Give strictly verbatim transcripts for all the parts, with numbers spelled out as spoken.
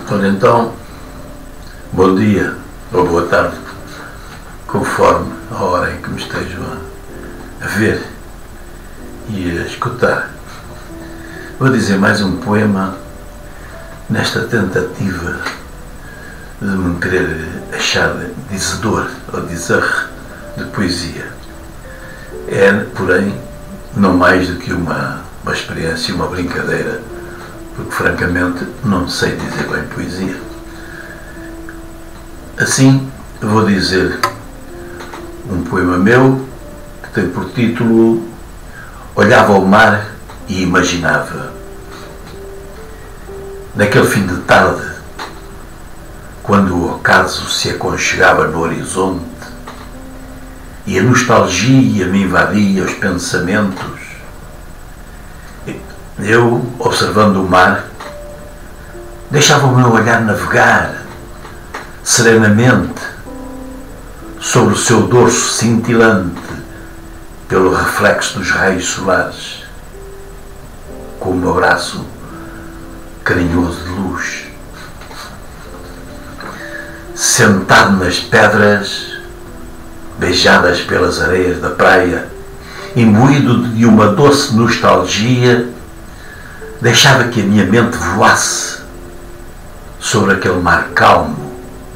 Ora então, bom dia ou boa tarde, conforme a hora em que me estejam a, a ver e a escutar. Vou dizer mais um poema nesta tentativa de me querer achar dizedor ou dizer de poesia. É, porém, não mais do que uma, uma experiência, uma brincadeira, porque francamente não sei dizer bem poesia. Assim, vou dizer um poema meu que tem por título Olhava ao mar e imaginava. Naquele fim de tarde, quando o ocaso se aconchegava no horizonte e a nostalgia me invadia os pensamentos, eu, observando o mar, deixava o meu olhar navegar serenamente sobre o seu dorso cintilante pelo reflexo dos raios solares, com o meu braço carinhoso de luz. Sentado nas pedras, beijadas pelas areias da praia, imbuído de uma doce nostalgia, deixava que a minha mente voasse sobre aquele mar calmo,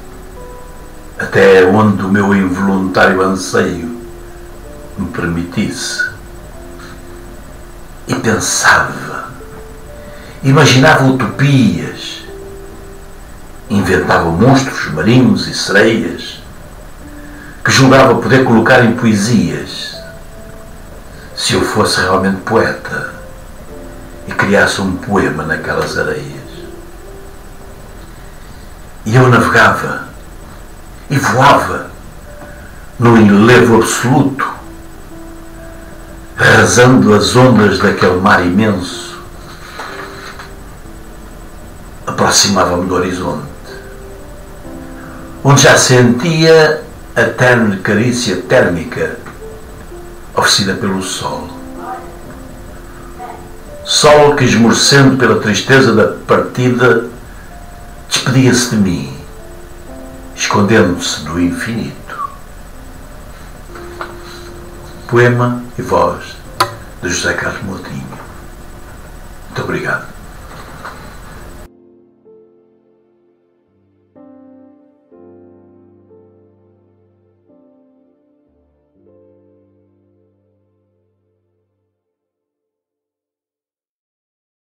até onde o meu involuntário anseio me permitisse. E pensava, imaginava utopias, inventava monstros marinhos e sereias que julgava poder colocar em poesias, se eu fosse realmente poeta e criasse um poema naquelas areias. E eu navegava e voava no enlevo absoluto, rasando as ondas daquele mar imenso. Aproximava-me do horizonte, onde já sentia a tenue carícia térmica oferecida pelo sol. Sol que, esmorecendo pela tristeza da partida, despedia-se de mim, escondendo-se no infinito. Poema e voz de José Carlos Moutinho. Muito obrigado.